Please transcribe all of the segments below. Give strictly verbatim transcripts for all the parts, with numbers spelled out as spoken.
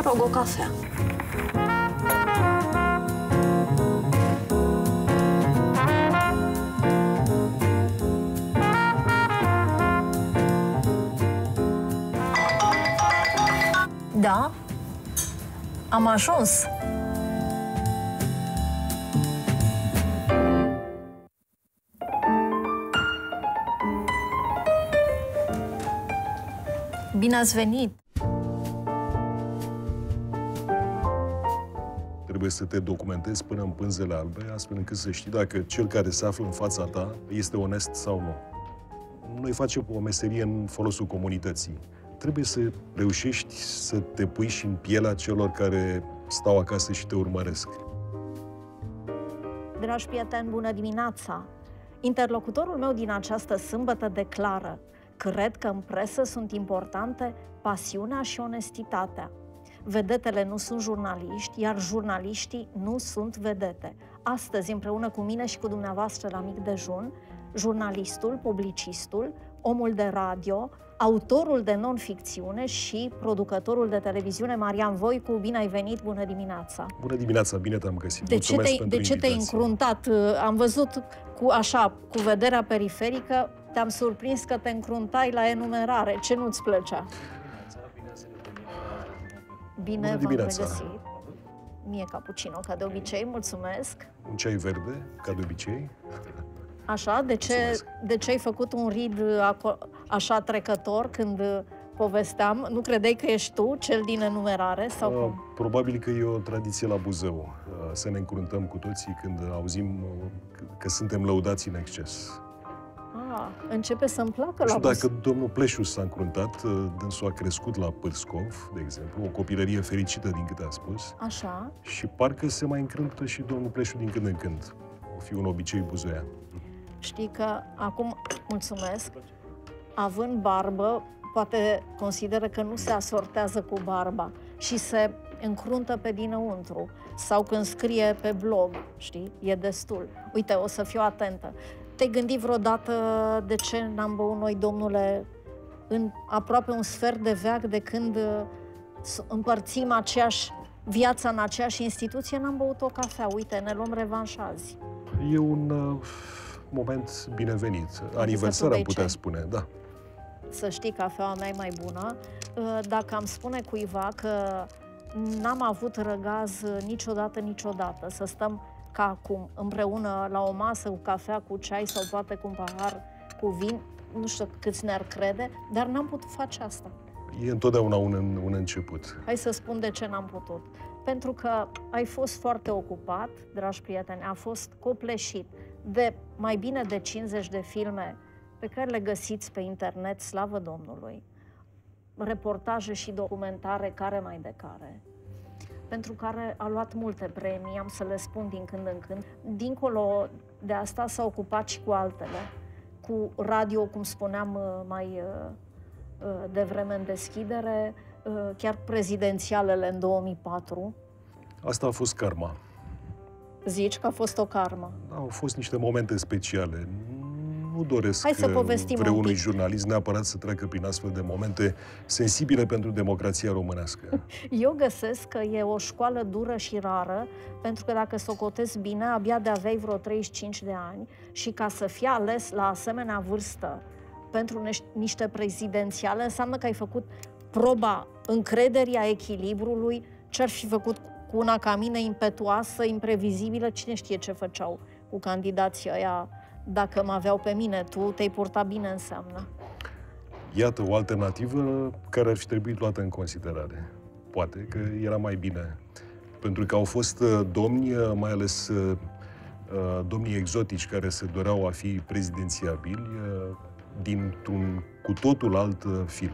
rog o cafea. Da, am ajuns. Bine ați venit! Trebuie să te documentezi până în pânzele albe, astfel încât să știi dacă cel care se află în fața ta este onest sau nu. Noi facem o meserie în folosul comunității. Trebuie să reușești să te pui și în pielea celor care stau acasă și te urmăresc. Dragi prieteni, bună dimineața! Interlocutorul meu din această sâmbătă declară: cred că în presă sunt importante pasiunea și onestitatea. Vedetele nu sunt jurnaliști, iar jurnaliștii nu sunt vedete. Astăzi, împreună cu mine și cu dumneavoastră la Mic Dejun, jurnalistul, publicistul, omul de radio, autorul de non-ficțiune și producătorul de televiziune Marian Voicu. Bine ai venit, bună dimineața! Bună dimineața, bine te-am găsit. De ce te-ai de ce te-ai încruntat? Am văzut cu așa, cu vederea periferică, te-am surprins că te încruntai la enumerare. Ce nu-ți plăcea? Bine v-am regăsit. Mie cappuccino, ca de obicei, mulțumesc. Un ceai verde, ca de obicei. Așa, de ce, de ce ai făcut un rid așa trecător când povesteam? Nu credeai că ești tu, cel din enumerare? Sau uh, probabil că e o tradiție la Buzău, uh, să ne încruntăm cu toții când auzim uh, că suntem lăudați în exces. Ah, începe să-mi placă la Buzău. Dacă domnul Pleșu s-a încruntat, uh, dânsul a crescut la Pârskov, de exemplu, o copilărie fericită din câte a spus. Așa. Și parcă se mai încruntă și domnul Pleșu din când în când. O fi un obicei buzoian. Știi că acum, mulțumesc, având barbă, poate consideră că nu se asortează cu barba și se încruntă pe dinăuntru. Sau când scrie pe blog, știi, e destul. Uite, o să fiu atentă. Te-ai gândit vreodată de ce n-am băut noi, domnule, în aproape un sfert de veac de când împărțim aceeași viața în aceeași instituție, n-am băut o cafea? Uite, ne luăm revanș azi. E un uh, moment binevenit. Aniversar, am putea spune, da. Să știi, cafeaua mea e mai bună. Dacă am spune cuiva că n-am avut răgaz niciodată, niciodată, să stăm ca acum, împreună la o masă cu cafea, cu ceai sau poate cu un pahar cu vin, nu știu câți ne-ar crede, dar n-am putut face asta. E întotdeauna un, un început. Hai să spun de ce n-am putut. Pentru că ai fost foarte ocupat, dragi prieteni, a fost copleșit de mai bine de cincizeci de filme pe care le găsiți pe internet, slavă Domnului, reportaje și documentare care mai de care, pentru care a luat multe premii, am să le spun din când în când. Dincolo de asta s-a ocupat și cu altele, cu radio, cum spuneam mai devreme în deschidere, chiar prezidențialele în două mii patru. Asta a fost karma. Zici că a fost o karmă? Au fost niște momente speciale. Nu doresc Hai să povestim vreunui jurnalist neapărat să treacă prin astfel de momente sensibile pentru democrația românească. Eu găsesc că e o școală dură și rară, pentru că dacă socotesc bine, abia de aveai vreo treizeci și cinci de ani și ca să fii ales la asemenea vârstă pentru niște prezidențiale, înseamnă că ai făcut proba încrederii, a echilibrului. Ce-ar fi făcut cu una ca mine, impetuoasă, imprevizibilă? Cine știe ce făceau cu candidații ăia dacă mă aveau pe mine? Tu te-ai purtat bine, înseamnă. Iată o alternativă care ar fi trebuit luată în considerare. Poate că era mai bine. Pentru că au fost domni, mai ales domnii exotici care se doreau a fi prezidențiabili dintr-un cu totul alt film.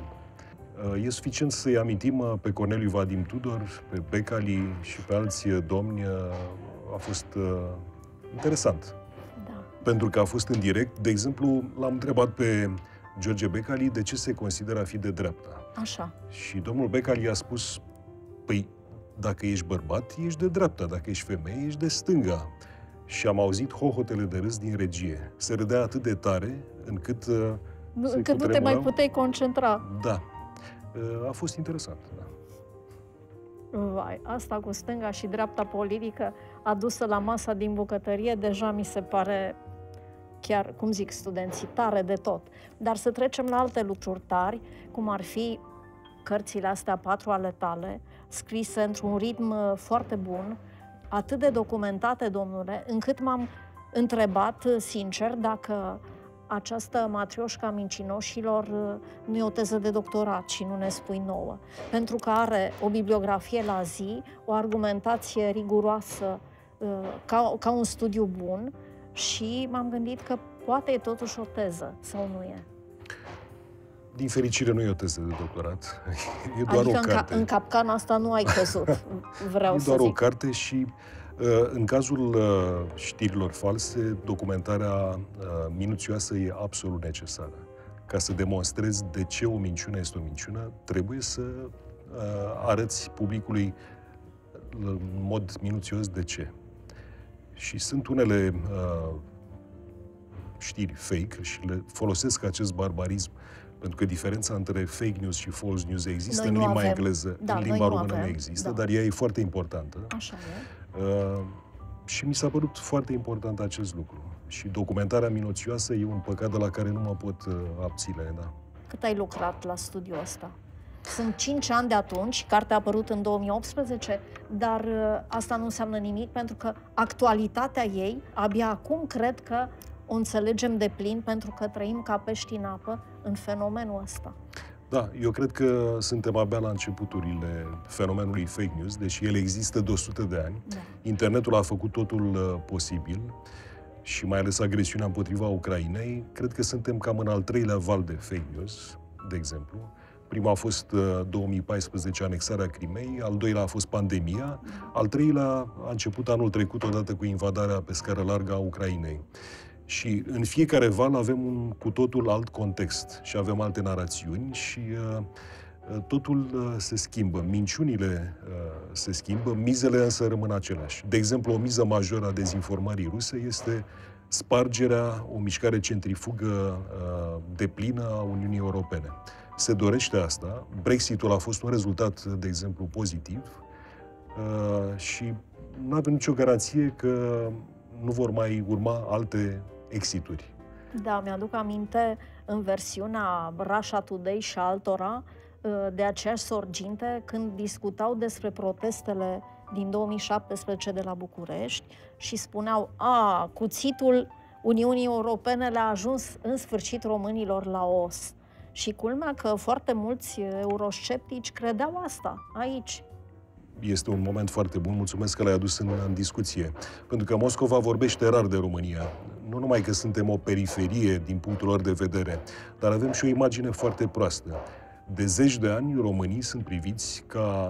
E suficient să-i amintim pe Corneliu Vadim Tudor, pe Becali și pe alți domni. A fost interesant. Da. Pentru că a fost în direct. De exemplu, l-am întrebat pe George Becali de ce se consideră a fi de dreapta. Așa. Și domnul Becali a spus, păi, dacă ești bărbat, ești de dreapta, dacă ești femeie, ești de stânga. Și am auzit hohotele de râs din regie. Se râdea atât de tare încât nu, încât nu te mai puteai concentra. Da. A fost interesant, da. Vai, asta cu stânga și dreapta politică adusă la masa din bucătărie, deja mi se pare chiar, cum zic studenții, tare de tot. Dar să trecem la alte lucruri tari, cum ar fi cărțile astea patru ale tale, scrise într-un ritm foarte bun, atât de documentate, domnule, încât m-am întrebat, sincer, dacă această matrioșca mincinoșilor nu e o teză de doctorat și nu ne spui nouă. Pentru că are o bibliografie la zi, o argumentație riguroasă, ca, ca un studiu bun, și m-am gândit că poate e totuși o teză, sau nu e? Din fericire nu e o teză de doctorat, e doar adică o carte. În, ca, în capcana asta nu ai căzut, vreau e să doar zic. o carte și în cazul știrilor false, documentarea minuțioasă e absolut necesară. Ca să demonstrezi de ce o minciună este o minciună, trebuie să arăți publicului în mod minuțios de ce. Și sunt unele uh, știri fake și le folosesc acest barbarism, pentru că diferența între fake news și false news există noi în limba avem. engleză, da, în limba română avem. nu există, da. dar ea e foarte importantă. Așa e. Uh, și mi s-a părut foarte important acest lucru. Și documentarea minuțioasă e un păcat de la care nu mă pot uh, abține, da. Cât ai lucrat la studiul ăsta? Sunt cinci ani de atunci, cartea a apărut în două mii optsprezece, dar uh, asta nu înseamnă nimic, pentru că actualitatea ei, abia acum cred că o înțelegem de plin, pentru că trăim ca pești în apă în fenomenul ăsta. Da, eu cred că suntem abia la începuturile fenomenului fake news, deși el există de o sută de ani. Da. Internetul a făcut totul uh, posibil și mai ales agresiunea împotriva Ucrainei. Cred că suntem cam în al treilea val de fake news, de exemplu. Prima a fost uh, două mii paisprezece, anexarea Crimei, al doilea a fost pandemia, al treilea a început anul trecut odată cu invadarea pe scară largă a Ucrainei. Și în fiecare val avem un cu totul alt context și avem alte narațiuni și uh, totul uh, se schimbă. Minciunile uh, se schimbă, mizele însă rămân aceleași. De exemplu, o miză majoră a dezinformării ruse este spargerea, o mișcare centrifugă uh, deplină a Uniunii Europene. Se dorește asta. Brexitul a fost un rezultat, de exemplu, pozitiv uh, și nu avem nicio garanție că nu vor mai urma alte exituri. Da, mi-aduc aminte în versiunea Russia Today și altora de aceeași sorginte când discutau despre protestele din două mii șaptesprezece de la București și spuneau, a, cuțitul Uniunii Europene le-a ajuns în sfârșit românilor la os. Și culmea că foarte mulți eurosceptici credeau asta aici. Este un moment foarte bun, mulțumesc că l-ai adus în, în discuție. Pentru că Moscova vorbește rar de România. Nu numai că suntem o periferie din punctul lor de vedere, dar avem și o imagine foarte proastă. De zeci de ani, românii sunt priviți ca,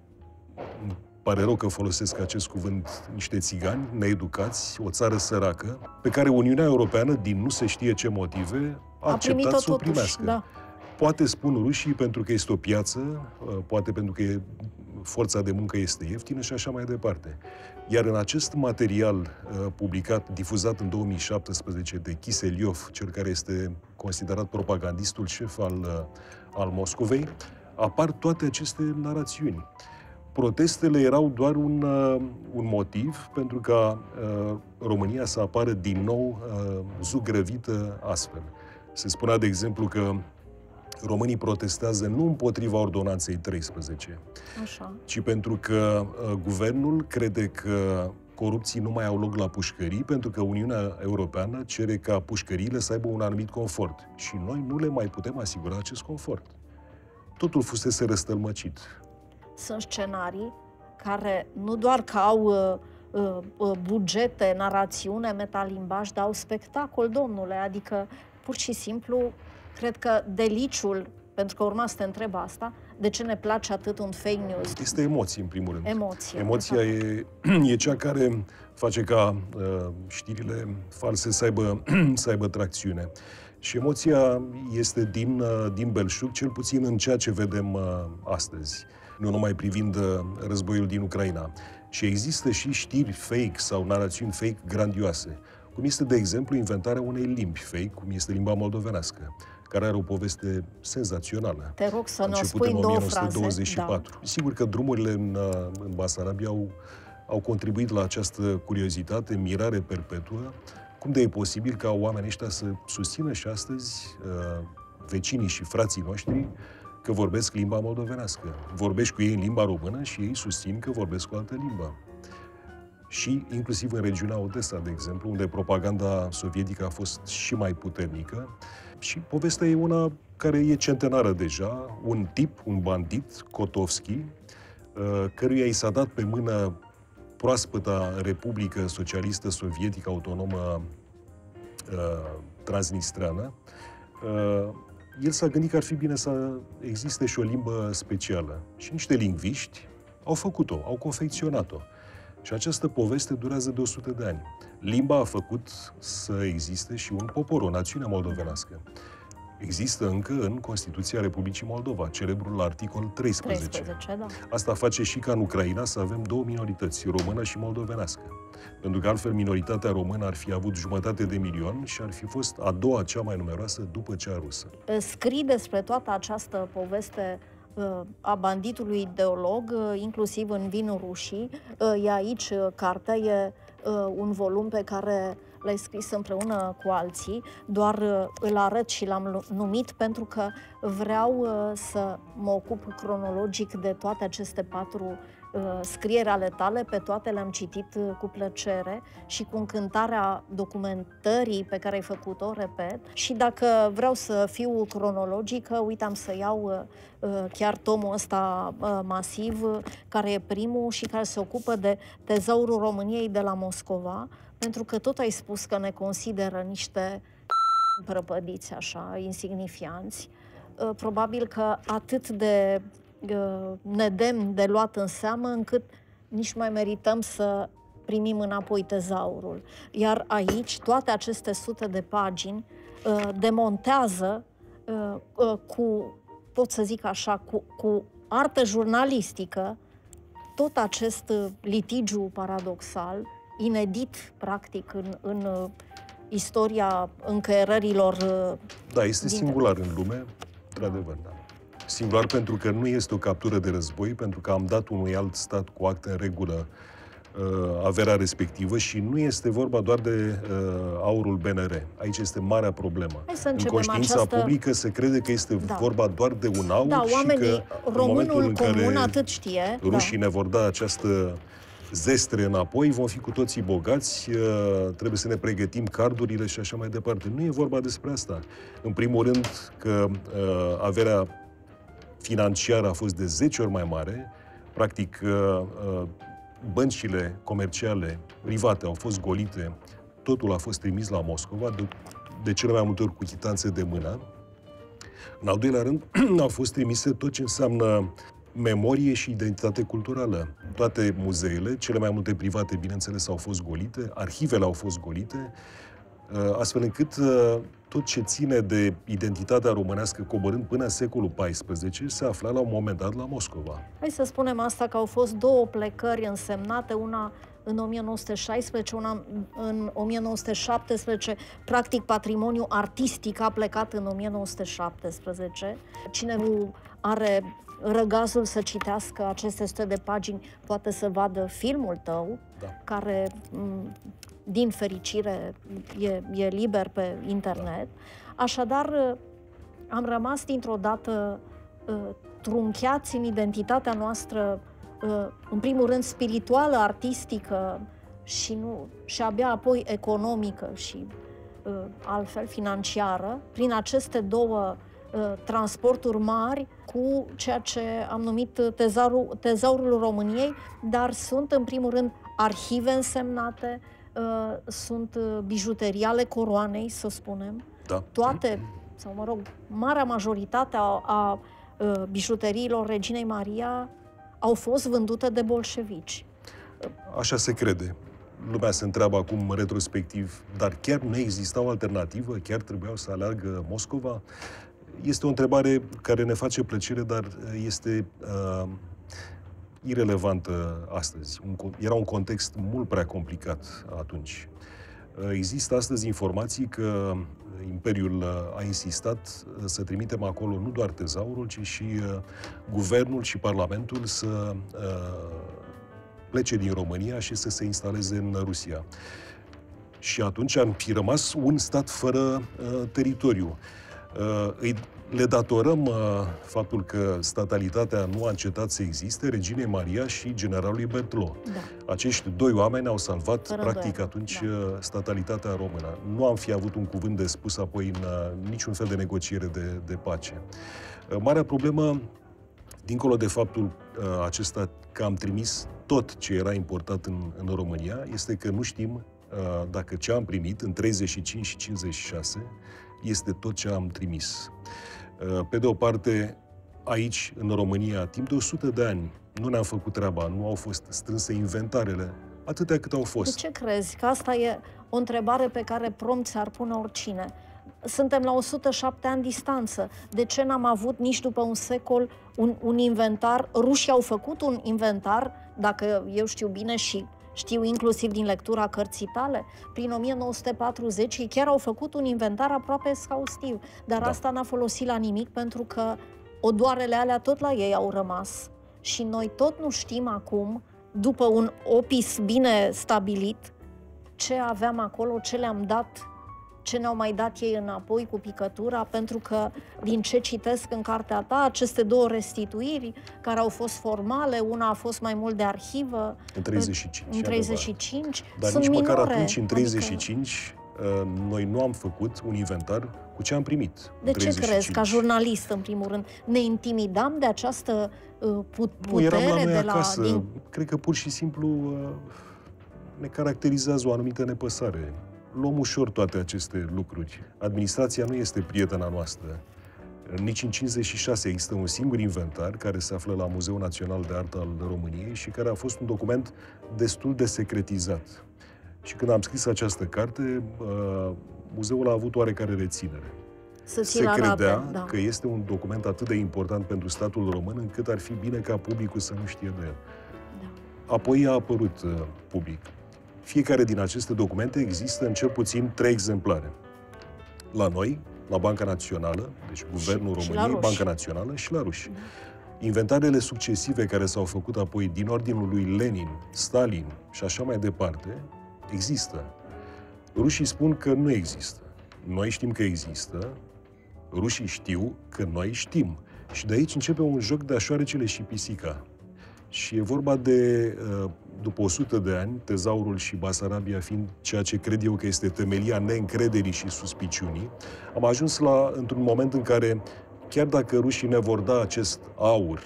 îmi pare rău că folosesc acest cuvânt, niște țigani needucați, o țară săracă, pe care Uniunea Europeană, din nu se știe ce motive, a, a acceptat să o primească. Da. Poate spun rușii pentru că este o piață, poate pentru că e, forța de muncă este ieftină și așa mai departe. Iar în acest material uh, publicat, difuzat în două mii șaptesprezece de Kiseliov, cel care este considerat propagandistul șef al, uh, al Moscovei, apar toate aceste narațiuni. Protestele erau doar un, uh, un motiv pentru ca uh, România să apară din nou uh, zugrăvită astfel. Se spunea, de exemplu, că românii protestează nu împotriva ordonanței treisprezece, Așa. ci pentru că uh, guvernul crede că corupții nu mai au loc la pușcării, pentru că Uniunea Europeană cere ca pușcăriile să aibă un anumit confort. Și noi nu le mai putem asigura acest confort. Totul fusese răstălmăcit. Sunt scenarii care nu doar că au uh, uh, bugete, narațiune, metalimbaj, dar au spectacol, domnule, adică pur și simplu cred că deliciul, pentru că urma să te întreb asta, de ce ne place atât un fake news? Este emoție, în primul rând. Emoție. Emoția e, e cea care face ca uh, știrile false să aibă, să aibă tracțiune. Și emoția este din, uh, din belșug, cel puțin în ceea ce vedem uh, astăzi, nu numai privind uh, războiul din Ucraina. Și există și știri fake sau narațiuni fake grandioase. Cum este, de exemplu, inventarea unei limbi fake, cum este limba moldovenească, care are o poveste senzațională. Te rog să A ne o început spui în în două o mie nouă sute douăzeci și patru. fraze. Da. Sigur că drumurile în, în Basarabia au, au contribuit la această curiozitate, mirare perpetuă. Cum de e posibil ca oamenii ăștia să susțină și astăzi uh, vecinii și frații noștri că vorbesc limba moldovenească. Vorbești cu ei în limba română și ei susțin că vorbesc o altă limbă. Și inclusiv în regiunea Odessa, de exemplu, unde propaganda sovietică a fost și mai puternică. Și povestea e una care e centenară deja, un tip, un bandit, Kotovski, căruia i s-a dat pe mână proaspăta Republică Socialistă Sovietică Autonomă Transnistreană. El s-a gândit că ar fi bine să existe și o limbă specială. Și niște lingviști au făcut-o, au confecționat-o. Și această poveste durează de o sută de ani. Limba a făcut să existe și un popor, o națiune moldovenească. Există încă în Constituția Republicii Moldova, celebrul articol treisprezece. treisprezece, da. Asta face și ca în Ucraina să avem două minorități, română și moldovenească. Pentru că altfel minoritatea română ar fi avut jumătate de milion și ar fi fost a doua cea mai numeroasă după cea rusă. Scrii despre toată această poveste a banditului ideolog, inclusiv în Vinul Rușii. E aici cartea, e un volum pe care l-ai scris împreună cu alții, doar îl arăt și l-am numit pentru că vreau să mă ocup cronologic de toate aceste patru scrieri ale tale, pe toate le-am citit cu plăcere și cu încântarea documentării pe care ai făcut-o, repet. Și dacă vreau să fiu cronologică, uite, am să iau chiar tomul ăsta masiv, care e primul și care se ocupă de tezaurul României de la Moscova, pentru că tot ai spus că ne consideră niște prăpădiți așa, insignifianți. Probabil că atât de nedemn de luat în seamă, încât nici mai merităm să primim înapoi tezaurul. Iar aici, toate aceste sute de pagini uh, demontează uh, uh, cu, pot să zic așa, cu, cu artă jurnalistică, tot acest litigiu paradoxal, inedit, practic, în, în uh, istoria încăierărilor. Uh, da, este din... singular în lume, într-adevăr, da. Singular pentru că nu este o captură de război, pentru că am dat unui alt stat cu acte în regulă uh, averea respectivă și nu este vorba doar de uh, aurul B N R. Aici este marea problemă. În conștiința această... publică se crede că este da. vorba doar de un aur da, și că românul în comun atât știe. Rușii da. ne vor da această zestre înapoi, vom fi cu toții bogați, uh, trebuie să ne pregătim cardurile și așa mai departe. Nu e vorba despre asta. În primul rând că uh, averea financiară a fost de zece ori mai mare. Practic, băncile comerciale private au fost golite, totul a fost trimis la Moscova, de, de cele mai multe ori cu chitanțe de mână. În al doilea rând, au fost trimise tot ce înseamnă memorie și identitate culturală. Toate muzeele, cele mai multe private, bineînțeles, au fost golite, arhivele au fost golite, astfel încât tot ce ține de identitatea românească, coborând până în secolul paisprezece, se afla la un moment dat la Moscova. Hai să spunem asta, că au fost două plecări însemnate, una în o mie nouă sute șaisprezece, una în o mie nouă sute șaptesprezece. Practic, patrimoniul artistic a plecat în o mie nouă sute șaptesprezece. Cine nu are răgazul să citească aceste sute de pagini, poate să vadă filmul tău, da. care... din fericire, e, e liber pe internet. Așadar, am rămas dintr-o dată uh, trunchiați în identitatea noastră, uh, în primul rând spirituală, artistică și, nu, și abia apoi economică și uh, altfel financiară, prin aceste două uh, transporturi mari cu ceea ce am numit tezaurul, tezaurul României, dar sunt în primul rând arhive însemnate, Uh, sunt bijuterii ale coroanei, să spunem. Da. Toate, sau mă rog, marea majoritate a, a, a bijuteriilor Reginei Maria au fost vândute de bolșevici. Așa se crede. Lumea se întreabă acum retrospectiv, dar chiar nu exista o alternativă? Chiar trebuiau să aleargă Moscova? Este o întrebare care ne face plăcere, dar este uh, irelevantă astăzi. Un, era un context mult prea complicat atunci. Există astăzi informații că Imperiul a insistat să trimitem acolo nu doar tezaurul, ci și guvernul și Parlamentul să plece din România și să se instaleze în Rusia. Și atunci am fi rămas un stat fără uh, teritoriu. Uh, îi, le datorăm uh, faptul că statalitatea nu a încetat să existe reginei Maria și generalului Berthelot. Da. Acești doi oameni au salvat, fără practic, doi. atunci da. statalitatea română. Nu am fi avut un cuvânt de spus apoi în uh, niciun fel de negociere de, de pace. Uh, marea problemă, dincolo de faptul uh, acesta că am trimis tot ce era importat în, în România, este că nu știm dacă ce am primit în treizeci și cinci și cincizeci și șase este tot ce am trimis. Pe de o parte, aici, în România, timp de o sută de ani, nu ne-am făcut treaba, nu au fost strânse inventarele, atâtea cât au fost. De ce crezi? Că asta e o întrebare pe care prompt ți-ar pune oricine. Suntem la o sută șapte ani distanță. De ce n-am avut nici după un secol un, un inventar? Rușii au făcut un inventar, dacă eu știu bine și știu inclusiv din lectura cărții tale, prin o mie nouă sute patruzeci ei chiar au făcut un inventar aproape exhaustiv. Dar da. asta n-a folosit la nimic pentru că odoarele alea tot la ei au rămas. Și noi tot nu știm acum, după un opis bine stabilit, ce aveam acolo, ce le-am dat, ce ne-au mai dat ei înapoi cu picătura, pentru că, din ce citesc în cartea ta, aceste două restituiri, care au fost formale, una a fost mai mult de arhivă, în treizeci și cinci, în treizeci și cinci dar sunt nici minore, măcar atunci, în treizeci și cinci, adică... noi nu am făcut un inventar cu ce am primit. De ce crezi, ca jurnalist, în primul rând, ne intimidam de această putere? Nu, eram la noi de acasă. La, din... Cred că pur și simplu ne caracterizează o anumită nepăsare. Luăm ușor toate aceste lucruri. Administrația nu este prietena noastră. Nici în cincizeci și șase există un singur inventar care se află la Muzeul Național de Artă al României și care a fost un document destul de secretizat. Și când am scris această carte, muzeul a avut oarecare reținere. Să se credea arate, da. că este un document atât de important pentru statul român, încât ar fi bine ca publicul să nu știe de el. Da. Apoi a apărut uh, public. Fiecare din aceste documente există în cel puțin trei exemplare. La noi, la Banca Națională, deci Guvernul și, României, și Banca Națională și la ruși. Da. Inventarele succesive care s-au făcut apoi din ordinul lui Lenin, Stalin și așa mai departe, există. Rușii spun că nu există. Noi știm că există, rușii știu că noi știm. Și de aici începe un joc de așoarecele și pisica. Și e vorba de, după o sută de ani, tezaurul și Basarabia fiind ceea ce cred eu că este temelia neîncrederii și suspiciunii, am ajuns la, într-un moment în care, chiar dacă rușii ne vor da acest aur,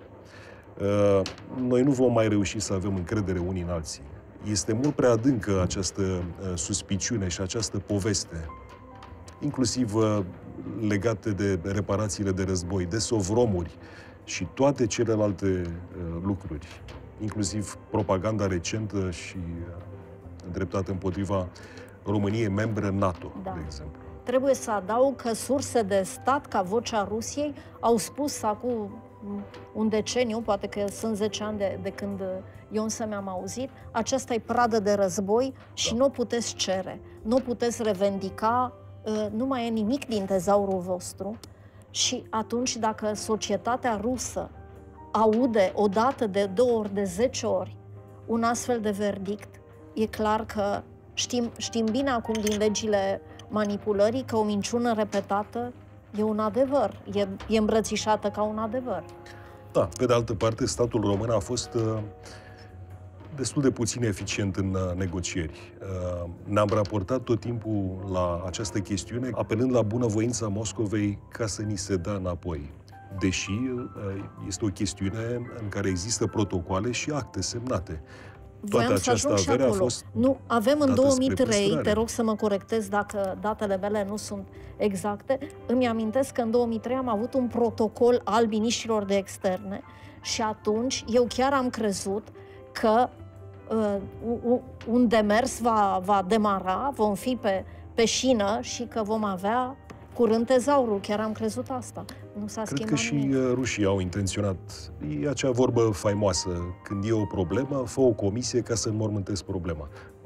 noi nu vom mai reuși să avem încredere unii în alții. Este mult prea adâncă această suspiciune și această poveste, inclusiv legate de reparațiile de război, de sovromuri și toate celelalte uh, lucruri, inclusiv propaganda recentă și uh, îndreptată împotriva României, membre NATO, da. de exemplu. Trebuie să adaug că surse de stat, ca Vocea Rusiei, au spus acum un deceniu, poate că sunt zece ani de, de când eu însă mi-am auzit, aceasta e pradă de război și da. nu o puteți cere, nu o puteți revendica, uh, nu mai e nimic din tezaurul vostru. Și atunci, dacă societatea rusă aude o dată, de două ori, de zece ori un astfel de verdict, e clar că știm, știm bine acum din legile manipulării că o minciună repetată e un adevăr, e, e îmbrățișată ca un adevăr. Da, pe de altă parte, statul român a fost uh, destul de puțin eficient în uh, negocieri. Uh, ne-am raportat tot timpul la această chestiune, apelând la bunăvoința Moscovei ca să ni se dea înapoi. Deși uh, este o chestiune în care există protocoale și acte semnate. Toată Voiam această avere a fost Nu, avem în două mii trei, te rog să mă corectez dacă datele mele nu sunt exacte, îmi amintesc că în două mii trei am avut un protocol al miniștrilor de externe și atunci eu chiar am crezut că uh, un demers va, va demara, vom fi pe, pe șină și că vom avea curând tezaurul. Chiar am crezut asta. Nu s-a Cred schimbat că și nimic. rușii au intenționat. E acea vorbă faimoasă. Când e o problemă, fă o comisie ca să înmormântezi problema.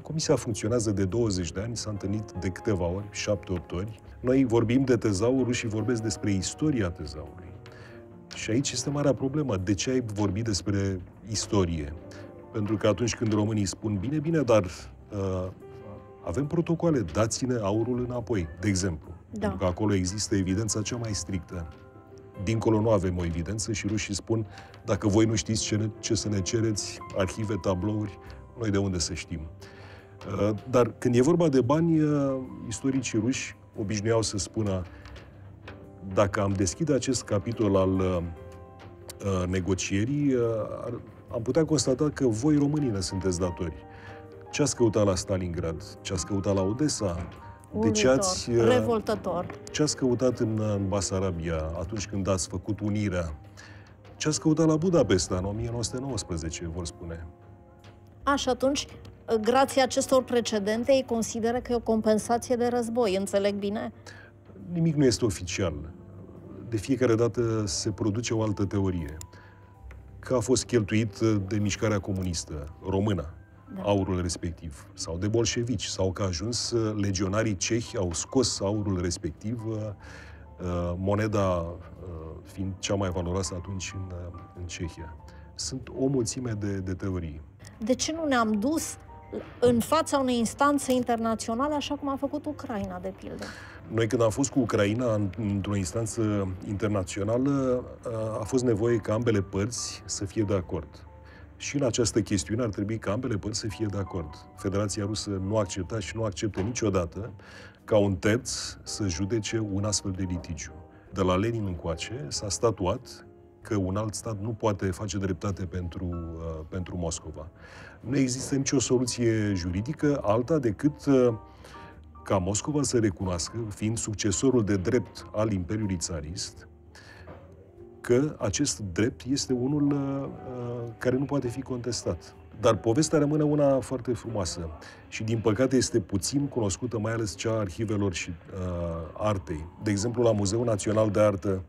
Comisia funcționează de douăzeci de ani, s-a întâlnit de câteva ori, șapte opt ori. Noi vorbim de tezaurul și vorbesc despre istoria tezaurului. Și aici este marea problemă. De ce ai vorbit despre istorie? Pentru că atunci când românii spun, bine, bine, dar uh, avem protocoale, dați-ne aurul înapoi, de exemplu. Da. Pentru că acolo există evidența cea mai strictă. Dincolo nu avem o evidență și rușii spun, dacă voi nu știți ce, ne, ce să ne cereți, arhive, tablouri, noi de unde să știm. Uh, dar când e vorba de bani, uh, istoricii ruși obișnuiau să spună, dacă am deschide acest capitol al uh, negocierii, uh, am putea constata că voi, românii, ne sunteți datori. Ce ați căutat la Stalingrad? Ce ați căutat la Odessa? De ce ați, uh, revoltător. Ce ați căutat în, în Basarabia atunci când ați făcut unirea? Ce ați căutat la Budapesta în o mie nouă sute nouăsprezece, vor spune? A, și atunci, grație acestor precedente, ei consideră că e o compensație de război, înțeleg bine? Nimic nu este oficial. De fiecare dată se produce o altă teorie. Că a fost cheltuit de mișcarea comunistă română, da. Aurul respectiv, sau de bolșevici, sau că a ajuns legionarii cehi, au scos aurul respectiv, moneda fiind cea mai valoroasă atunci în, în Cehia. Sunt o mulțime de, de teorii. De ce nu ne-am dus în fața unei instanțe internaționale, așa cum a făcut Ucraina, de pildă? Noi, când am fost cu Ucraina într-o instanță internațională, a fost nevoie ca ambele părți să fie de acord. Și în această chestiune ar trebui ca ambele părți să fie de acord. Federația Rusă nu accepta și nu acceptă niciodată ca un terț să judece un astfel de litigiu. De la Lenin încoace s-a statuat că un alt stat nu poate face dreptate pentru, uh, pentru Moscova. Nu există nicio soluție juridică alta decât uh, ca Moscova să recunoască, fiind succesorul de drept al Imperiului Țarist, că acest drept este unul uh, care nu poate fi contestat. Dar povestea rămâne una foarte frumoasă și, din păcate, este puțin cunoscută, mai ales cea a arhivelor și uh, artei. De exemplu, la Muzeul Național de Artă,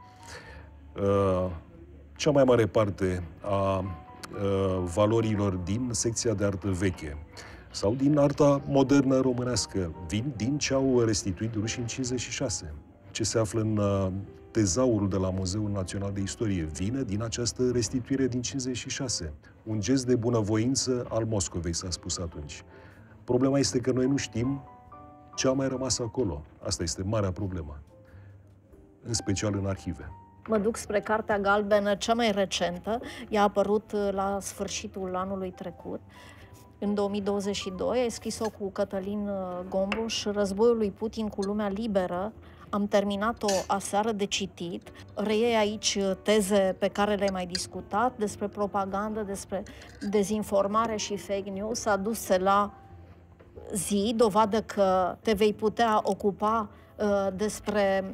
uh, cea mai mare parte a uh, valorilor din secția de artă veche sau din arta modernă românească vin din ce au restituit rușii în cincizeci și șase. Ce se află în uh, tezaurul de la Muzeul Național de Istorie vine din această restituire din cincizeci și șase. Un gest de bunăvoință al Moscovei, s-a spus atunci. Problema este că noi nu știm ce a mai rămas acolo. Asta este marea problemă, în special în arhive. Mă duc spre Cartea Galbenă, cea mai recentă. Ea a apărut la sfârșitul anului trecut, în două mii douăzeci și doi. Ai scris-o cu Cătălin Gombuș, Războiul lui Putin cu lumea liberă. Am terminat-o aseară de citit. Reiei aici teze pe care le-ai mai discutat, despre propagandă, despre dezinformare și fake news, aduse la zi, dovadă că te vei putea ocupa uh, despre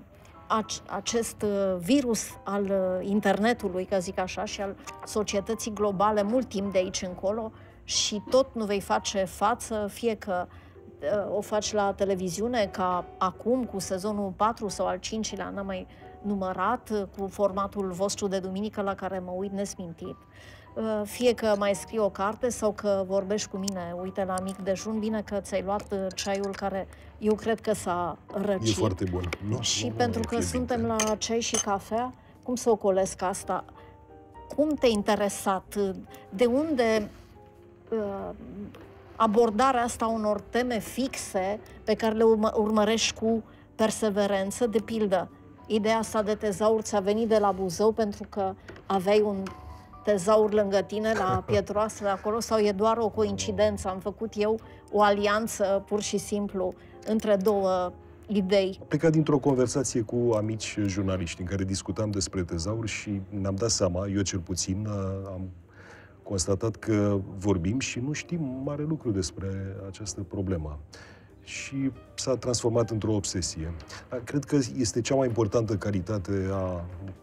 acest virus al internetului, ca zic așa, și al societății globale mult timp de aici încolo și tot nu vei face față, fie că o faci la televiziune, ca acum, cu sezonul patru sau al cincilea, n-am mai numărat, cu formatul vostru de duminică la care mă uit nesmintit, fie că mai scrii o carte sau că vorbești cu mine, uite, la mic dejun, bine că ți-ai luat ceaiul care eu cred că s-a răcit. E foarte bun. Nu, și nu, pentru nu, că suntem bine la ceai și cafea, cum să ocolesc asta? Cum te-ai interesat? De unde uh, abordarea asta unor teme fixe pe care le urmă, urmărești cu perseverență? De pildă, ideea asta de tezaur ți-a venit de la Buzău pentru că aveai un tezaur lângă tine la Pietroasă acolo, sau e doar o coincidență? Am făcut eu o alianță pur și simplu între două idei. Am plecat dintr-o conversație cu amici jurnaliști în care discutam despre tezaur și ne-am dat seama, eu cel puțin am constatat că vorbim și nu știm mare lucru despre această problemă. Și s-a transformat într-o obsesie. Cred că este cea mai importantă calitate a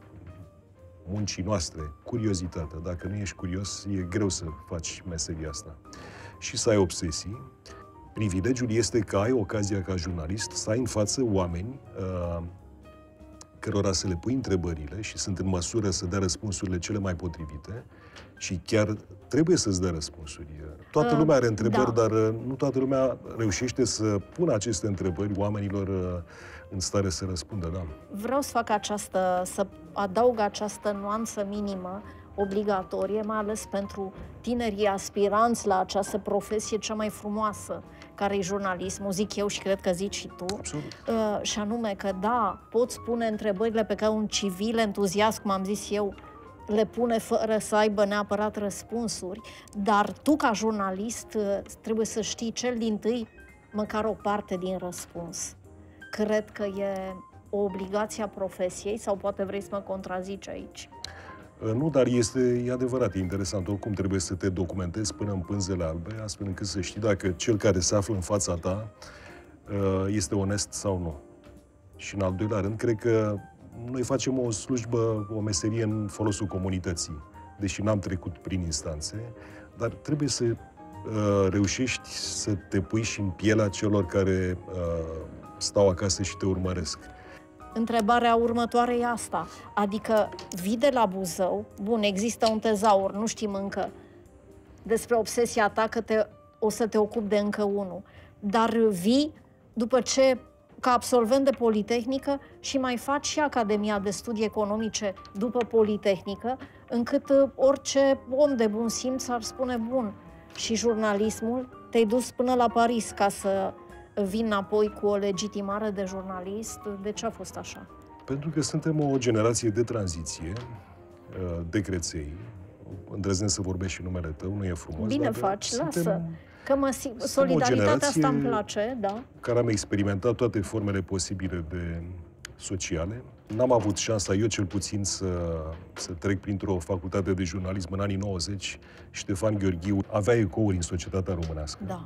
muncii noastre, curiozitatea. Dacă nu ești curios, e greu să faci meseria asta. Și să ai obsesii. Privilegiul este că ai ocazia ca jurnalist să ai în față oameni uh, cărora să le pui întrebările și sunt în măsură să dea răspunsurile cele mai potrivite și chiar trebuie să-ți dea răspunsuri. Toată lumea are întrebări, da. Dar nu toată lumea reușește să pună aceste întrebări oamenilor în stare să răspundă, da. Vreau să fac această, să adaug această nuanță minimă obligatorie, mai ales pentru tinerii aspiranți la această profesie cea mai frumoasă, care e jurnalismul, zic eu și cred că zici și tu. Absolut. Uh, și anume că, da, poți pune întrebările pe care un civil entuziast, cum am zis eu, le pune fără să aibă neapărat răspunsuri, dar tu, ca jurnalist, trebuie să știi cel dintâi măcar o parte din răspuns. Cred că e o obligație a profesiei, sau poate vrei să mă contrazici aici? Nu, dar este e adevărat, e interesant. Oricum trebuie să te documentezi până în pânzele albe, astfel încât să știi dacă cel care se află în fața ta este onest sau nu. Și în al doilea rând, cred că noi facem o slujbă, o meserie în folosul comunității, deși n-am trecut prin instanțe, dar trebuie să uh, reușești să te pui și în pielea celor care uh, stau acasă și te urmăresc. Întrebarea următoare e asta, adică vii de la Buzău, bun, există un tezaur, nu știm încă despre obsesia ta că te, o să te ocupi de încă unul, dar vii după ce, ca absolvent de Politehnică, și mai faci și Academia de Studii Economice după Politehnică, încât orice om de bun simț ar spune, bun, și jurnalismul, te-ai dus până la Paris ca să vin înapoi cu o legitimare de jurnalist. De ce a fost așa? Pentru că suntem o generație de tranziție, de creței. Îndrăznesc să vorbesc și numele tău, nu e frumos. Bine dar faci, suntem, lasă. Că mă, solidaritatea asta îmi place, da. Care am experimentat toate formele posibile de sociale. N-am avut șansa, eu cel puțin, să, să trec printr-o facultate de jurnalism în anii nouăzeci. Ștefan Gheorghiu avea ecouri în societatea românească. Da.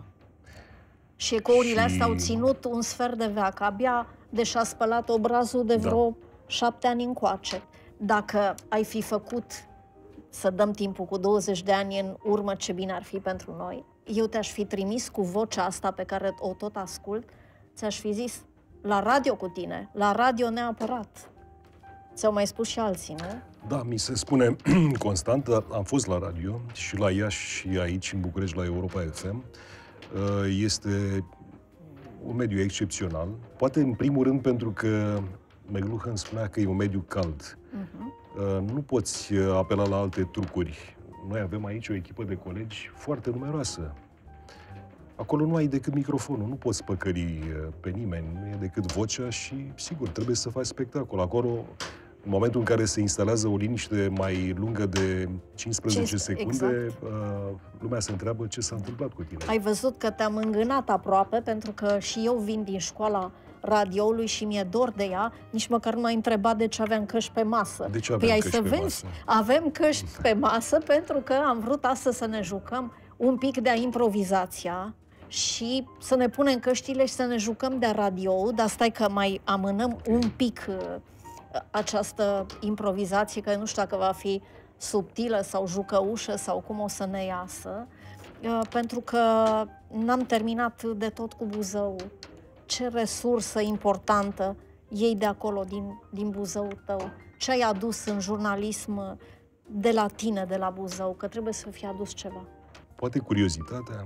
Și ecourile și... astea au ținut un sfert de veac. Abia de și-a spălat obrazul de vreo da. șapte ani încoace. Dacă ai fi făcut să dăm timpul cu douăzeci de ani în urmă, ce bine ar fi pentru noi, eu te-aș fi trimis cu vocea asta pe care o tot ascult, ți-aș fi zis, la radio cu tine, la radio neapărat. Ți-au mai spus și alții, nu? Da, mi se spune constant, am fost la radio și la Iași și aici, în București, la Europa F M. Este un mediu excepțional. Poate, în primul rând, pentru că McLuhan spunea că e un mediu cald. Uh-huh. Nu poți apela la alte trucuri. Noi avem aici o echipă de colegi foarte numeroasă. Acolo nu ai decât microfonul, nu poți păcăli pe nimeni, nu e decât vocea și, sigur, trebuie să faci spectacol. Acolo, în momentul în care se instalează o liniște mai lungă de cincisprezece secunde, exact. Lumea se întreabă ce s-a întâmplat cu tine. Ai văzut că te-am îngânat aproape, pentru că și eu vin din școala radioului și mi-e dor de ea, nici măcar nu m-ai întrebat de ce aveam căști pe masă. De ce aveam păi căști ai să pe vezi, masă? Avem căști pe masă pentru că am vrut astăzi să ne jucăm un pic de improvizația și să ne punem căștile și să ne jucăm de radio, dar stai că mai amânăm un pic această improvizație, că nu știu dacă va fi subtilă sau jucăușă sau cum o să ne iasă, pentru că n-am terminat de tot cu Buzău. Ce resursă importantă iei de acolo, din, din Buzău tău? Ce ai adus în jurnalism de la tine, de la Buzău? Că trebuie să fie adus ceva. Poate curiozitatea.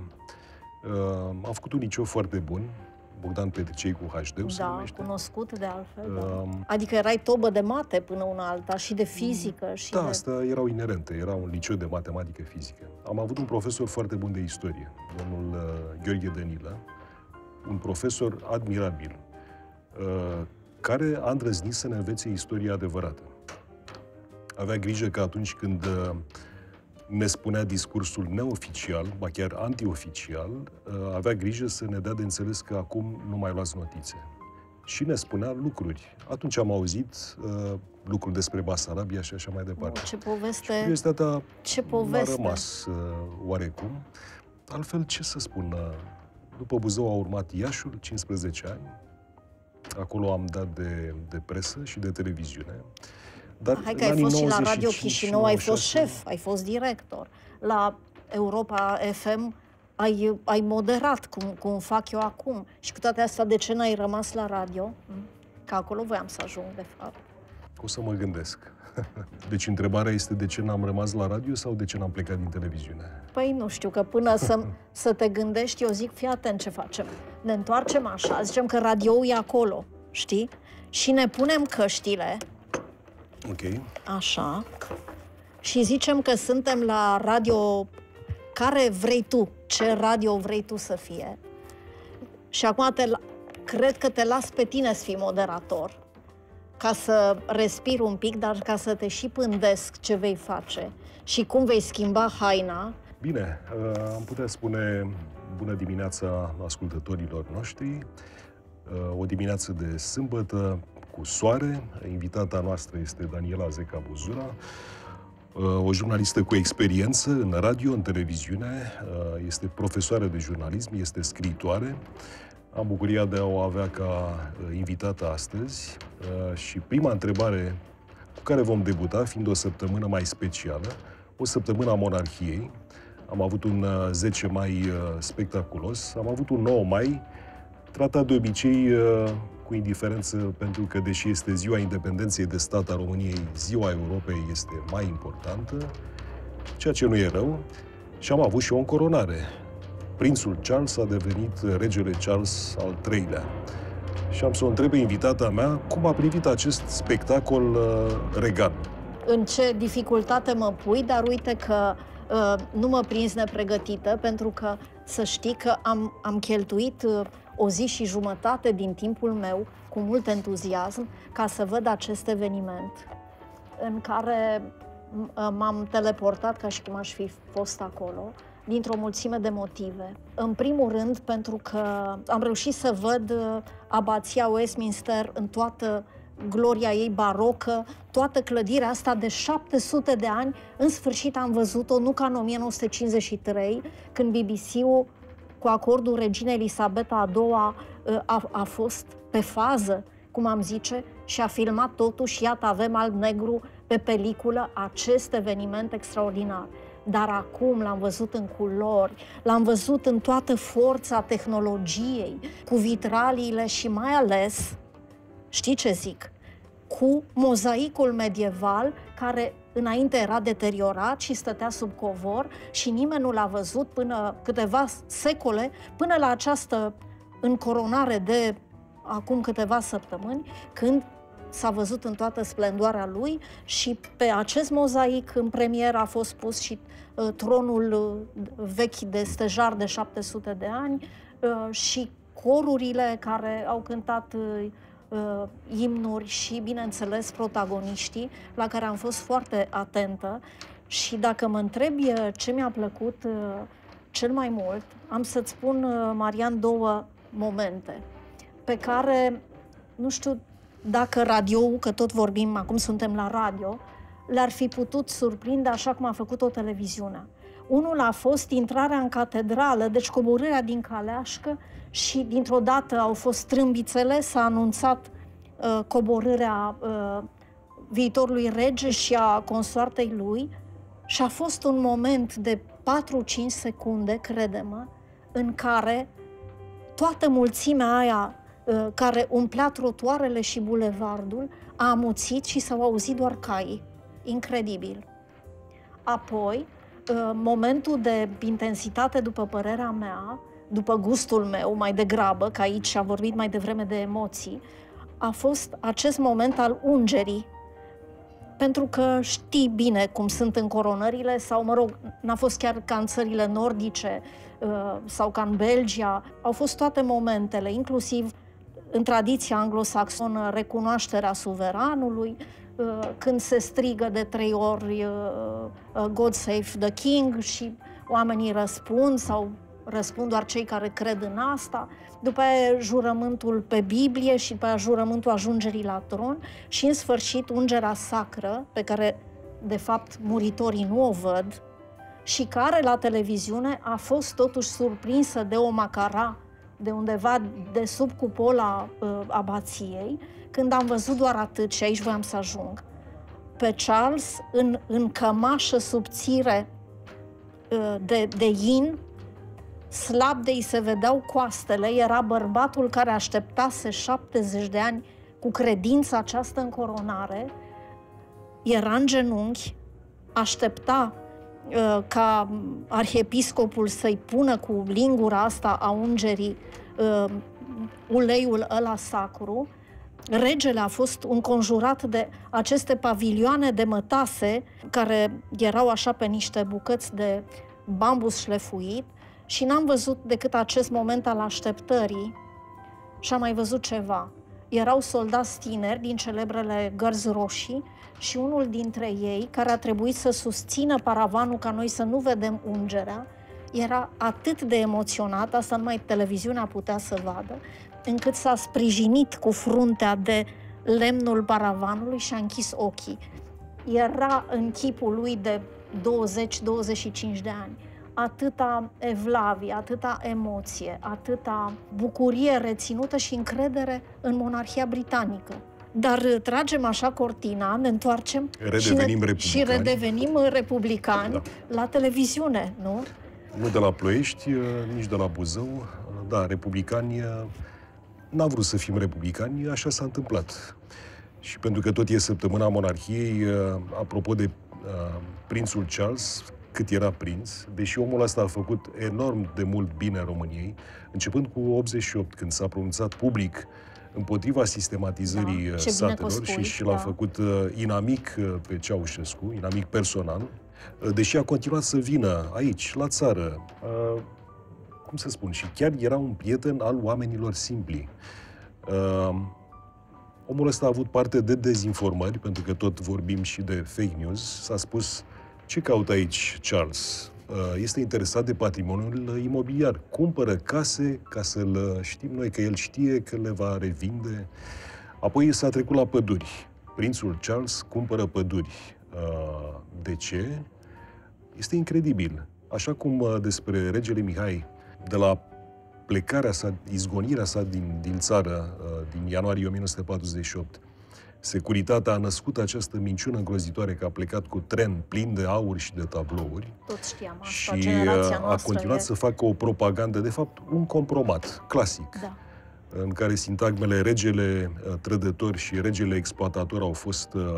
Uh, am făcut un liceu foarte bun, Bogdan Petricei cu H D. Da, cunoscut de altfel. Uh, da. Adică erai tobă de mate până una alta și de fizică. Și da, de... asta erau inerente. Era un liceu de matematică fizică. Am avut un profesor foarte bun de istorie, domnul uh, Gheorghe Dănilă, un profesor admirabil, uh, care a îndrăznit să ne învețe istoria adevărată. Avea grijă că atunci când uh, ne spunea discursul neoficial, ba chiar antioficial, avea grijă să ne dea de înțeles că acum nu mai luați notițe. Și ne spunea lucruri. Atunci am auzit uh, lucruri despre Basarabia și așa mai departe. Oh, ce poveste! Și curiozitatea ce poveste! m-a rămas uh, oarecum. Altfel, ce să spun? Uh, după Buzău a urmat Iașul, cincisprezece ani. Acolo am dat de, de presă și de televiziune. Dar hai că ai fost și la Radio nouăzeci și cinci, Chișinău, ai fost șef, ai fost director. La Europa F M ai, ai moderat, cum, cum fac eu acum. Și cu toate astea, de ce n-ai rămas la radio? Că acolo voiam să ajung, de fapt. O să mă gândesc. Deci întrebarea este de ce n-am rămas la radio sau de ce n-am plecat din televiziune? Păi nu știu, că până să, să te gândești, eu zic, fii atent ce facem. Ne întoarcem așa, zicem că radioul e acolo, știi? Și ne punem căștile, Ok. așa, și zicem că suntem la radio care vrei tu, ce radio vrei tu să fie. Și acum te, cred că te las pe tine să fii moderator, ca să respiri un pic, dar ca să te și pândesc ce vei face și cum vei schimba haina. Bine, am putea spune bună dimineața ascultătorilor noștri, o dimineață de sâmbătă cu soare. Invitata noastră este Daniela Zeca Buzura, o jurnalistă cu experiență în radio, în televiziune, este profesoară de jurnalism, este scriitoare. Am bucuria de a o avea ca invitată astăzi și prima întrebare cu care vom debuta, fiind o săptămână mai specială, o săptămână a monarhiei. Am avut un zece mai spectaculos, am avut un nouă mai tratat de obicei cu indiferență, pentru că, deși este ziua independenței de stat a României, ziua Europei este mai importantă, ceea ce nu e rău, și am avut și o încoronare. Prințul Charles a devenit regele Charles al treilea. Și am să o întreb pe invitata mea cum a privit acest spectacol uh, regal. În ce dificultate mă pui, dar uite că uh, nu mă prins nepregătită, pentru că să știi că am, am cheltuit uh, o zi și jumătate din timpul meu cu mult entuziasm ca să văd acest eveniment în care m-am teleportat ca și cum aș fi fost acolo, dintr-o mulțime de motive. În primul rând, pentru că am reușit să văd abația Westminster în toată gloria ei barocă, toată clădirea asta de șapte sute de ani. În sfârșit am văzut-o, nu ca în o mie nouă sute cincizeci și trei, când B B C-ul, cu acordul reginei Elisabeta a doua, a, a fost pe fază, cum am zice, și a filmat totul și iată, avem alb-negru pe peliculă acest eveniment extraordinar. Dar acum l-am văzut în culori, l-am văzut în toată forța tehnologiei, cu vitraliile și mai ales, știi ce zic, cu mozaicul medieval care înainte era deteriorat și stătea sub covor și nimeni nu l-a văzut până câteva secole, până la această încoronare de acum câteva săptămâni, când s-a văzut în toată splendoarea lui și pe acest mozaic în premieră a fost pus și uh, tronul uh, vechi de stejar de șapte sute de ani uh, și corurile care au cântat uh, uh, imnuri și, bineînțeles, protagoniștii la care am fost foarte atentă. Și dacă mă întrebi ce mi-a plăcut uh, cel mai mult, am să-ți spun, uh, Marian, două momente pe care, nu știu dacă radioul, că tot vorbim, acum suntem la radio, le-ar fi putut surprinde așa cum a făcut-o televiziunea. Unul a fost intrarea în catedrală, deci coborârea din caleașcă și dintr-o dată au fost trâmbițele, s-a anunțat uh, coborârea uh, viitorului rege și a consoartei lui și a fost un moment de patru-cinci secunde, crede-mă, în care toată mulțimea aia care umplea trotuarele și bulevardul, a amuțit și s-au auzit doar caii. Incredibil. Apoi, momentul de intensitate, după părerea mea, după gustul meu, mai degrabă, că aici a vorbit mai devreme de emoții, a fost acest moment al ungerii. Pentru că știi bine cum sunt încoronările, sau, mă rog, n-a fost chiar ca în țările nordice sau ca în Belgia, au fost toate momentele, inclusiv în tradiția anglosaxonă, recunoașterea suveranului, când se strigă de trei ori God Save the King și oamenii răspund sau răspund doar cei care cred în asta, după aia jurământul pe Biblie și după aia jurământul ajungerii la tron și în sfârșit ungerea sacră, pe care de fapt muritorii nu o văd și care la televiziune a fost totuși surprinsă de o macara de undeva de sub cupola uh, abației, când am văzut doar atât, și aici voiam să ajung, pe Charles în, în cămașă subțire uh, de, de in, slab de-i se vedeau coastele, era bărbatul care așteptase șaptezeci de ani cu credință această încoronare era în genunchi, aștepta uh, ca arhiepiscopul să-i pună cu lingura asta a ungerii uh, uleiul ăla sacru. Regele a fost înconjurat de aceste pavilioane de mătase care erau așa pe niște bucăți de bambus șlefuit și n-am văzut decât acest moment al așteptării și am mai văzut ceva. Erau soldați tineri din celebrele Gărzi Roșii și unul dintre ei, care a trebuit să susțină paravanul ca noi să nu vedem ungerea, era atât de emoționat, asta numai televiziunea putea să vadă, încât s-a sprijinit cu fruntea de lemnul paravanului și a închis ochii. Era în chipul lui de douăzeci douăzeci și cinci de ani. Atâta evlavie, atâta emoție, atâta bucurie reținută și încredere în monarhia britanică. Dar tragem așa cortina, ne întoarcem redevenim și, ne, și redevenim republicani da. La televiziune, nu? Nu de la Ploiești, nici de la Buzău. Da, republicani, n-am vrut să fim republicani, așa s-a întâmplat. Și pentru că tot e săptămâna monarhiei, apropo de uh, prințul Charles, cât era prinț, deși omul ăsta a făcut enorm de mult bine României, începând cu optzeci și opt, când s-a pronunțat public împotriva sistematizării da, satelor și, și l-a da. făcut uh, inamic uh, pe Ceaușescu, inamic personal, uh, deși a continuat să vină aici, la țară, uh, cum să spun, și chiar era un prieten al oamenilor simpli. Uh, omul ăsta a avut parte de dezinformări, pentru că tot vorbim și de fake news. S-a spus, ce caută aici Charles? Este interesat de patrimoniul imobiliar. Cumpără case ca să-l știm noi că el știe că le va revinde. Apoi s-a trecut la păduri. Prințul Charles cumpără păduri. De ce? Este incredibil. Așa cum despre regele Mihai, de la plecarea sa, izgonirea sa din, din țară, din ianuarie o mie nouă sute patruzeci și opt, securitatea a născut această minciună îngrozitoare că a plecat cu tren plin de aur și de tablouri. Toți știam asta, și generația a continuat e... să facă o propagandă, de fapt, un compromat clasic, da. În care sintagmele regele trădător și regele exploatator au fost uh,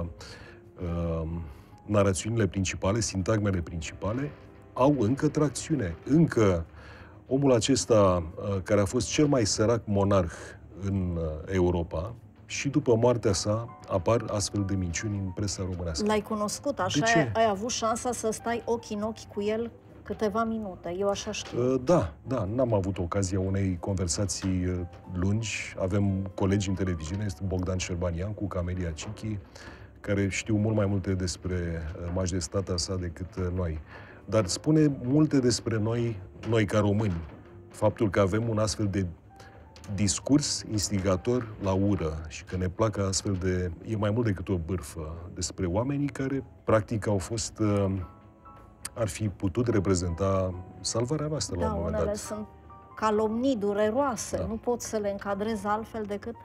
uh, narațiunile principale, sintagmele principale, au încă tracțiune. Încă omul acesta, uh, care a fost cel mai sărac monarh în uh, Europa, și după moartea sa apar astfel de minciuni în presa românească. L-ai cunoscut, așa ai, ai avut șansa să stai ochi în ochi cu el câteva minute, eu așa știu. Da, da, n-am avut ocazia unei conversații lungi. Avem colegi în televiziune, este Bogdan Șerbanian cu Camelia Cichi, care știu mult mai multe despre majestatea sa decât noi. Dar spune multe despre noi, noi ca români, faptul că avem un astfel de discurs instigator la ură și că ne placă astfel de... E mai mult decât o bârfă despre oamenii care, practic, au fost... ar fi putut reprezenta salvarea noastră da, la un moment unele dat. sunt calomnii dureroase, da. Nu pot să le încadrez altfel decât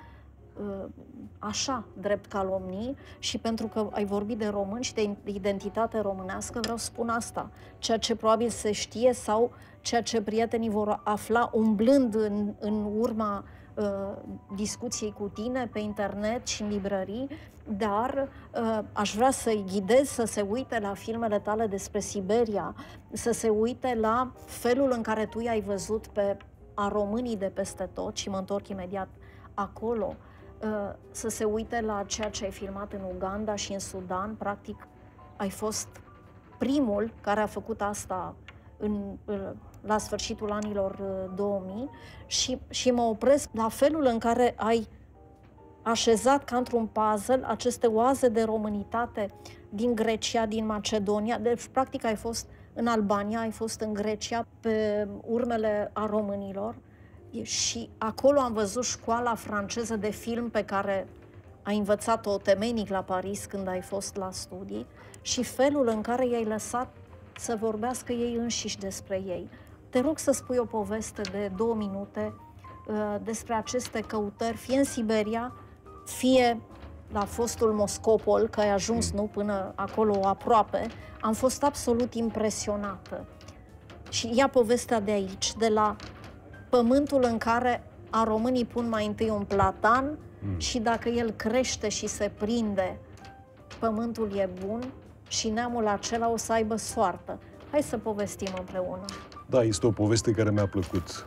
așa, drept calomnii. Și pentru că ai vorbit de români și de identitate românească, vreau să spun asta. Ceea ce probabil se știe sau ceea ce prietenii vor afla umblând în, în urma uh, discuției cu tine pe internet și în librării, dar uh, aș vrea să-i ghidez să se uite la filmele tale despre Siberia, să se uite la felul în care tu i-ai văzut pe a românii de peste tot, și mă întorc imediat acolo, să se uite la ceea ce ai filmat în Uganda și în Sudan. Practic, ai fost primul care a făcut asta în, la sfârșitul anilor două mii și, și mă opresc la felul în care ai așezat ca într-un puzzle aceste oaze de românitate din Grecia, din Macedonia. Deci, practic, ai fost în Albania, ai fost în Grecia pe urmele a românilor. Și acolo am văzut școala franceză de film pe care ai învățat-o temeinic la Paris când ai fost la studii și felul în care i-ai lăsat să vorbească ei înșiși despre ei. Te rog să spui o poveste de două minute uh, despre aceste căutări, fie în Siberia, fie la fostul Moscopol, că ai ajuns, nu, până acolo aproape. Am fost absolut impresionată. Și ia povestea de aici, de la pământul în care a românii pun mai întâi un platan mm. și dacă el crește și se prinde, pământul e bun și neamul acela o să aibă soartă. Hai să povestim împreună. Da, este o poveste care mi-a plăcut.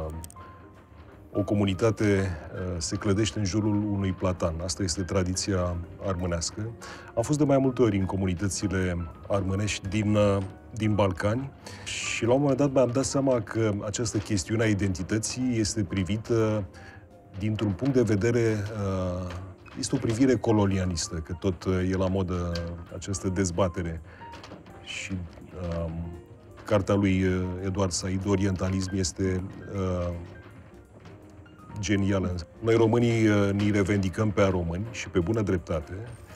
O comunitate se clădește în jurul unui platan. Asta este tradiția armânească. Am fost de mai multe ori în comunitățile armânești din, din Balcani și la un moment dat mi-am dat seama că această chestiune a identității este privită dintr-un punct de vedere, este o privire colonialistă, că tot e la modă această dezbatere. Și um, cartea lui Eduard Said, Orientalism, este uh, genială. Noi românii uh, ni revendicăm pe a români și pe bună dreptate,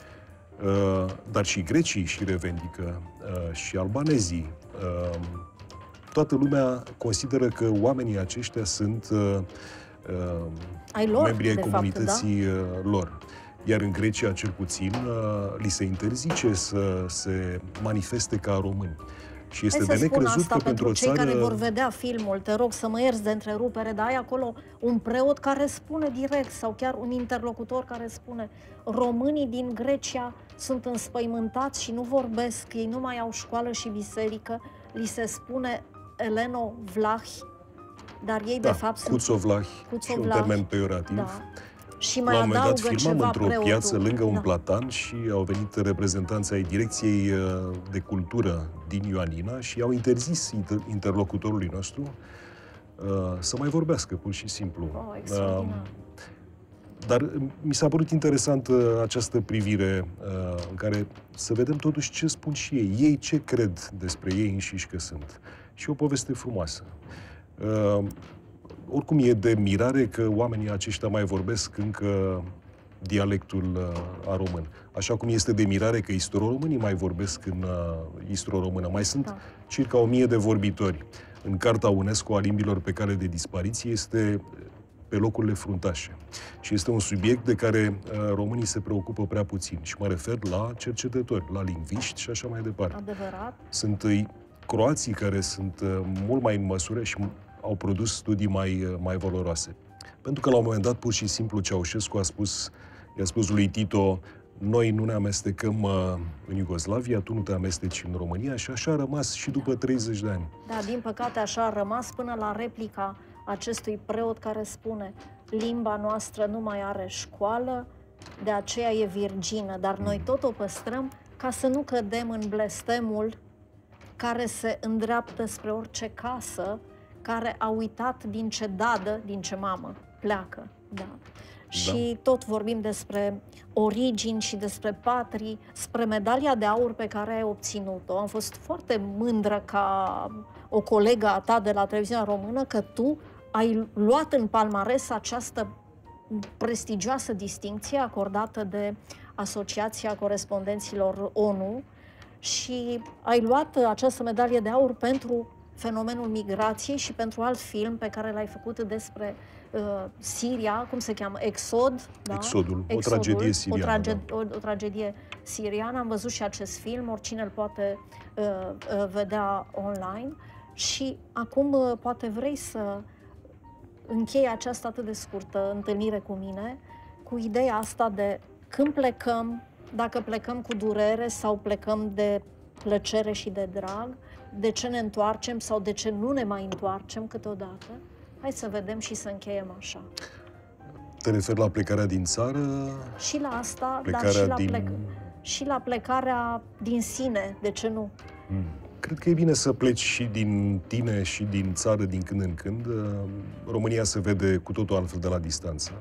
uh, dar și grecii și revendică, uh, și albanezii. Uh, toată lumea consideră că oamenii aceștia sunt uh, uh, ai lor, membrii ai fapt, comunității da? lor. Iar în Grecia, cel puțin, li se interzice să se manifeste ca români. Și este de necrezut că pentru o cei țară... care vor vedea filmul, te rog să mă ierți de întrerupere, dar ai acolo un preot care spune direct, sau chiar un interlocutor care spune: românii din Grecia sunt înspăimântați și nu vorbesc, ei nu mai au școală și biserică, li se spune elenovlahi, dar ei da, de fapt sunt... cuțovlahi, și un termen peiorativ. Da. Și mai la un moment dat adaugă filmam într-o preotul. piață lângă un da. platan și au venit reprezentanții ai Direcției de Cultură din Ioanina și au interzis inter- interlocutorului nostru uh, să mai vorbească, pur și simplu. Oh, uh, dar mi s-a părut interesantă această privire uh, în care să vedem totuși ce spun și ei. Ei ce cred despre ei înșiși că sunt. Și o poveste frumoasă. Uh, Oricum e de mirare că oamenii aceștia mai vorbesc încă dialectul uh, a român. Așa cum este de mirare că istro-românii mai vorbesc în uh, istro-română. Mai sunt da. circa o mie de vorbitori. În Carta UNESCO a limbilor pe cale de dispariție este pe locurile fruntașe. Și este un subiect de care uh, românii se preocupă prea puțin. Și mă refer la cercetători, la lingviști și așa mai departe. Adevărat. Sunt uh, croații care sunt uh, mult mai în măsură și au produs studii mai, mai valoroase. Pentru că la un moment dat, pur și simplu, Ceaușescu a spus, i-a spus lui Tito: noi nu ne amestecăm uh, în Iugoslavia, tu nu te amesteci în România, și așa a rămas și după treizeci de ani. Da, din păcate așa a rămas până la replica acestui preot care spune: limba noastră nu mai are școală, de aceea e virgină, dar noi tot o păstrăm ca să nu cădem în blestemul care se îndreaptă spre orice casă care a uitat din ce dadă, din ce mamă pleacă. Da. Da. Și tot vorbim despre origini și despre patrii, spre medalia de aur pe care ai obținut-o. Am fost foarte mândră ca o colegă a ta de la televiziunea română că tu ai luat în palmares această prestigioasă distincție acordată de Asociația Corespondenților O N U și ai luat această medalie de aur pentru fenomenul migrației și pentru alt film pe care l-ai făcut despre uh, Siria, cum se cheamă? Exod. Da? Exodul, Exodul, o tragedie siriană. O, trage da. o, o tragedie siriană. Am văzut și acest film, oricine îl poate uh, uh, vedea online. Și acum uh, poate vrei să închei această atât de scurtă întâlnire cu mine, cu ideea asta de când plecăm, dacă plecăm cu durere sau plecăm de plăcere și de drag, de ce ne întoarcem sau de ce nu ne mai întoarcem câteodată. Hai să vedem și să încheiem așa. Te referi la plecarea din țară? Și la asta, plecarea dar și la, din... plec... și la plecarea din sine, de ce nu? Hmm. Cred că e bine să pleci și din tine și din țară din când în când. România se vede cu totul altfel de la distanță.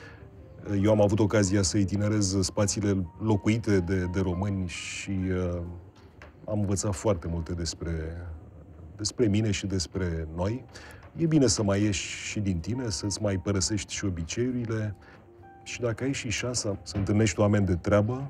Eu am avut ocazia să itinerez spațiile locuite de, de români și uh, am învățat foarte multe despre, despre mine și despre noi. E bine să mai ieși și din tine, să-ți mai părăsești și obiceiurile și dacă ai și șansa să întâlnești oameni de treabă,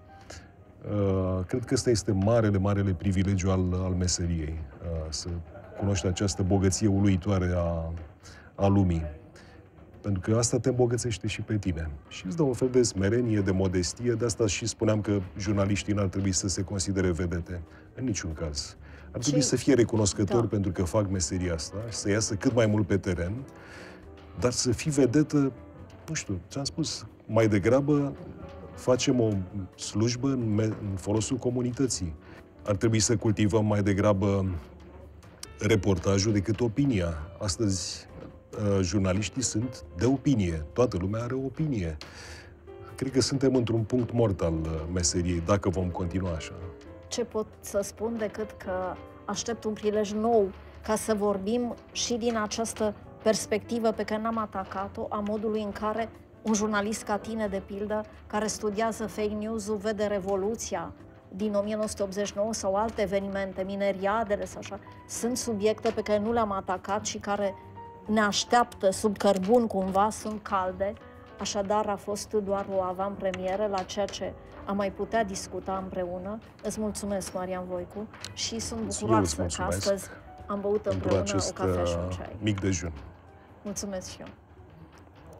uh, cred că ăsta este marele, marele privilegiu al, al meseriei, uh, să cunoști această bogăție uluitoare a, a lumii. Pentru că asta te îmbogățește și pe tine. Și îți dă un fel de smerenie, de modestie. De asta și spuneam că jurnaliștii n-ar trebui să se considere vedete. În niciun caz. Ar trebui și... să fie recunoscători da. pentru că fac meseria asta, să iasă cât mai mult pe teren, dar să fii vedetă, nu știu, ți-am spus, mai degrabă facem o slujbă în, în folosul comunității. Ar trebui să cultivăm mai degrabă reportajul decât opinia. Astăzi, jurnaliștii sunt de opinie. Toată lumea are o opinie. Cred că suntem într-un punct mort al meseriei, dacă vom continua așa. Ce pot să spun decât că aștept un prilej nou ca să vorbim și din această perspectivă pe care n-am atacat-o, a modului în care un jurnalist ca tine, de pildă, care studiază fake news-ul, vede Revoluția din o mie nouă sute optzeci și nouă sau alte evenimente, mineriadele sau așa, sunt subiecte pe care nu le-am atacat și care ne așteaptă sub cărbun cumva, sunt calde. Așadar, a fost doar o avantpremieră la ceea ce am mai putea discuta împreună. Îți mulțumesc, Marian Voicu, și sunt bucuroasă că astăzi am băut împreună o cafea și un ceai. Mic dejun. Mulțumesc și eu.